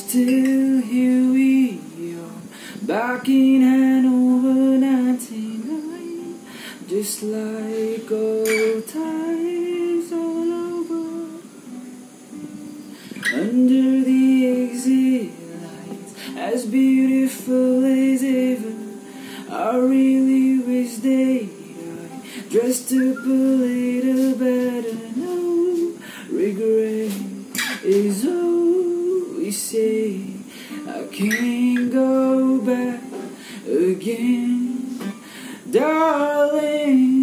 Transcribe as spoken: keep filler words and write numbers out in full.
still here we are, back in Hanover ninety-nine, just like old times all over. Under the exit lights, as beautiful as ever, I really wish they died, dressed up a little better. No regret is all we say. I can't go back again, darling.